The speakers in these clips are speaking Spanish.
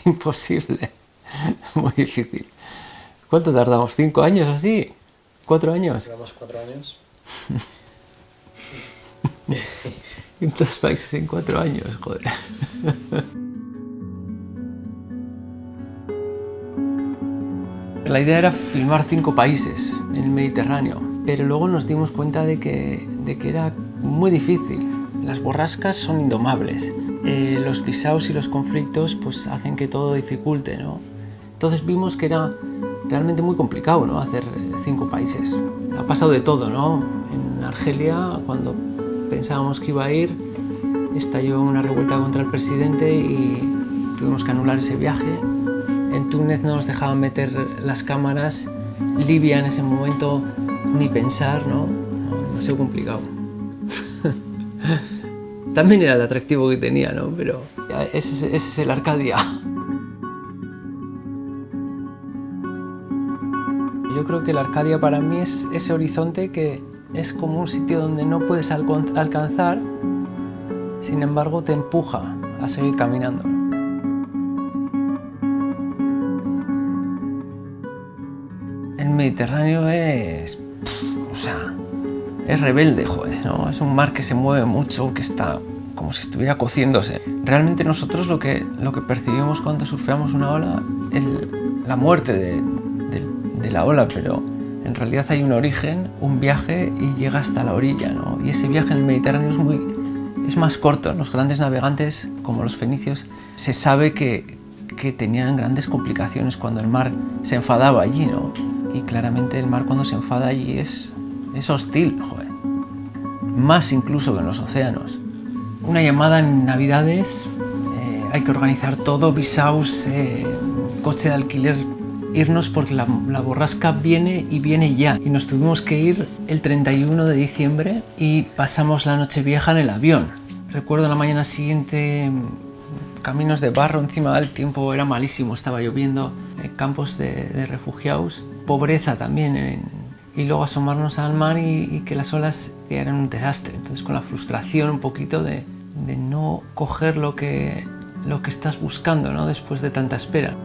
imposible, muy difícil. ¿Cuánto tardamos? ¿5 años así? ¿4 años? Llevamos 4 años. 500 países en 4 años, joder. La idea era filmar 5 países en el Mediterráneo, pero luego nos dimos cuenta de que era muy difícil. Las borrascas son indomables, los visados y los conflictos pues hacen que todo dificulte, ¿no? Entonces vimos que era realmente muy complicado, ¿no? Hacer 5 países. Ha pasado de todo, ¿no? En Argelia, cuando pensábamos que iba a ir, estalló una revuelta contra el presidente y tuvimos que anular ese viaje. En Túnez no nos dejaban meter las cámaras. Libia en ese momento ni pensar, ¿no? Demasiado complicado. También era el atractivo que tenía, ¿no? Pero ese es el Arcadia. Yo creo que el Arcadia para mí es ese horizonte que es como un sitio donde no puedes alcanzar, sin embargo te empuja a seguir caminando. El Mediterráneo es rebelde, joder, ¿no? Es un mar que se mueve mucho, que está como si estuviera cociéndose. Realmente nosotros lo que percibimos cuando surfeamos una ola es la muerte de la ola, pero en realidad hay un origen, un viaje y llega hasta la orilla, ¿no? Y ese viaje en el Mediterráneo es más corto. Los grandes navegantes, como los fenicios, se sabe que tenían grandes complicaciones cuando el mar se enfadaba allí, ¿no? Y claramente el mar cuando se enfada allí es hostil, joder. Más incluso que en los océanos. Una llamada en Navidades, hay que organizar todo, visados, coche de alquiler, irnos porque la borrasca viene y viene ya. Y nos tuvimos que ir el 31 de diciembre y pasamos la Nochevieja en el avión. Recuerdo la mañana siguiente, caminos de barro encima, el tiempo era malísimo, estaba lloviendo, campos de refugiados, pobreza también, y luego asomarnos al mar y que las olas eran un desastre. Entonces con la frustración un poquito de no coger lo que estás buscando, ¿no? Después de tanta espera.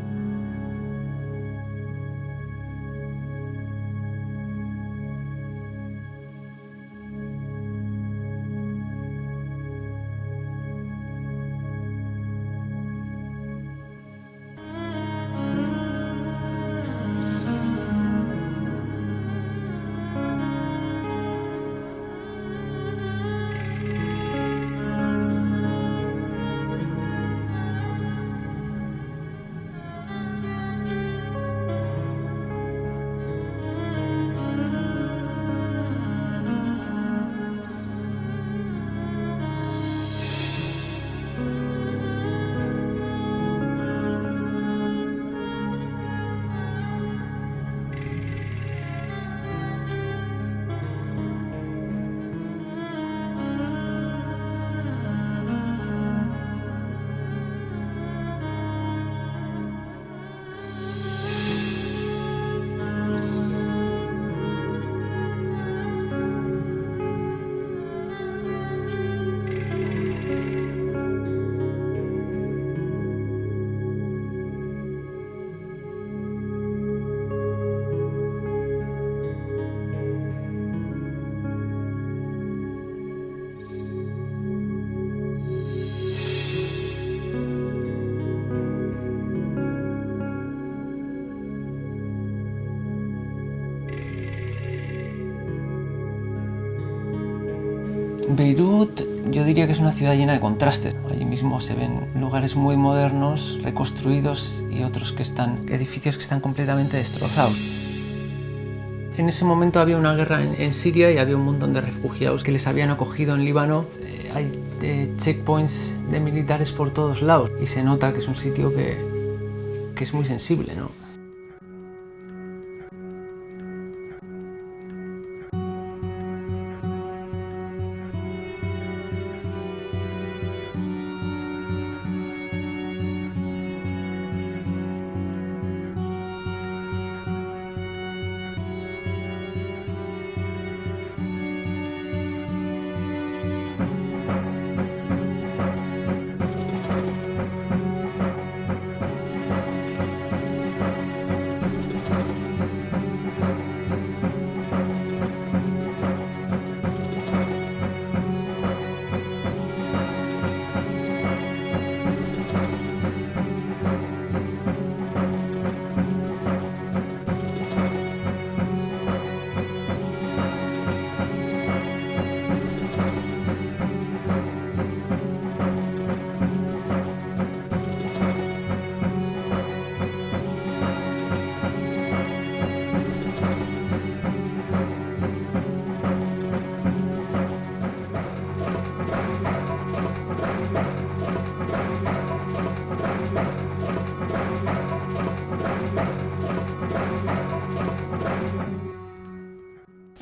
Beirut yo diría que es una ciudad llena de contrastes. Allí mismo se ven lugares muy modernos, reconstruidos, y otros edificios que están completamente destrozados. En ese momento había una guerra en Siria y había un montón de refugiados que les habían acogido en Líbano. Hay checkpoints de militares por todos lados y se nota que es un sitio que es muy sensible, ¿no?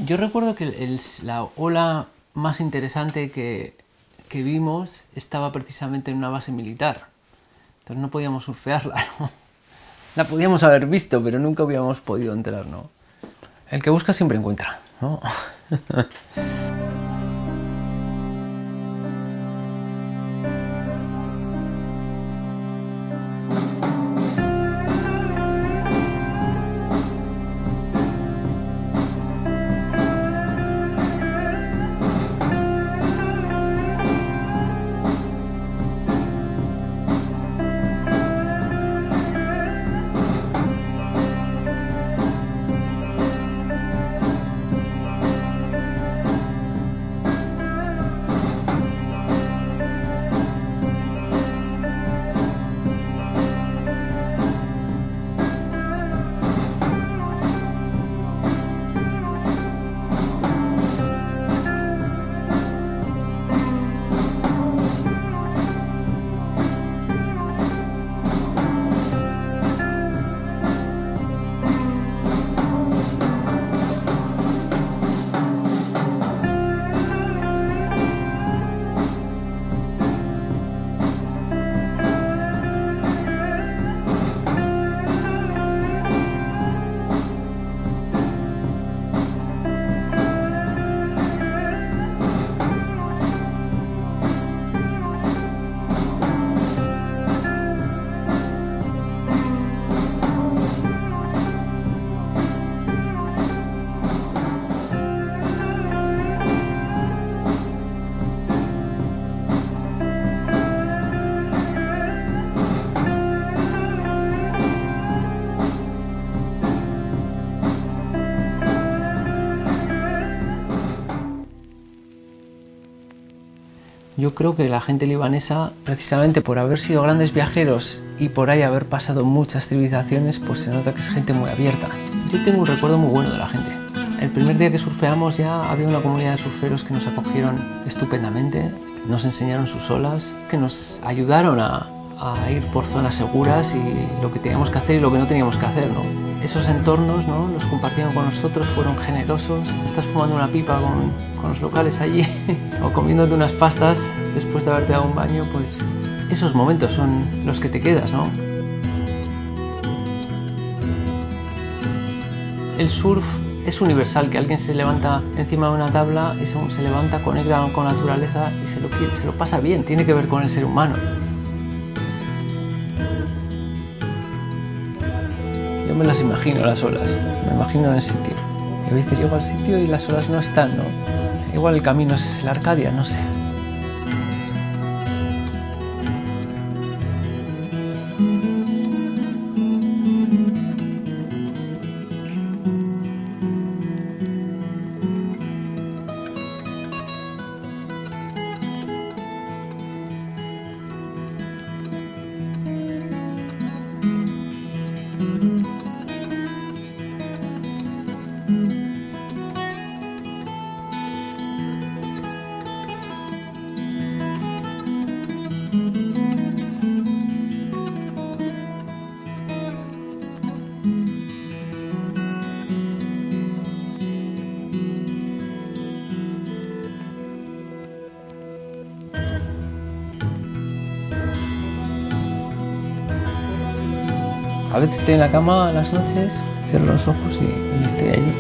Yo recuerdo que la ola más interesante que vimos estaba precisamente en una base militar. Entonces no podíamos surfearla, ¿no? La podíamos haber visto, pero nunca hubiéramos podido entrar, ¿no? El que busca siempre encuentra, ¿no? Yo creo que la gente libanesa, precisamente por haber sido grandes viajeros y por ahí haber pasado muchas civilizaciones, pues se nota que es gente muy abierta. Yo tengo un recuerdo muy bueno de la gente. El primer día que surfeamos ya había una comunidad de surferos que nos acogieron estupendamente, nos enseñaron sus olas, que nos ayudaron a ir por zonas seguras y lo que teníamos que hacer y lo que no teníamos que hacer, ¿no? Esos entornos, ¿no?, los compartieron con nosotros, fueron generosos. Estás fumando una pipa con los locales allí o comiéndote unas pastas después de haberte dado un baño, pues esos momentos son los que te quedas, ¿no? El surf es universal, que alguien se levanta encima de una tabla y según se levanta conecta con la naturaleza y se lo pasa bien, tiene que ver con el ser humano. Yo me las imagino, las olas, me imagino en el sitio. Y a veces llego al sitio y las olas no están, ¿no? Igual el camino es la Arcadia, no sé. A veces estoy en la cama a las noches, cierro los ojos y estoy allí.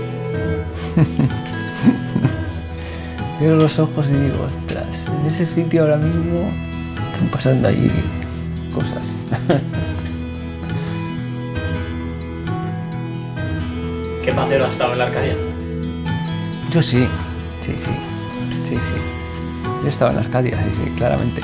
Cierro los ojos y digo, ostras, en ese sitio ahora mismo están pasando allí cosas. ¿Qué pacero ha estado en la Arcadia? Yo sí. Yo estaba en la Arcadia, sí, claramente.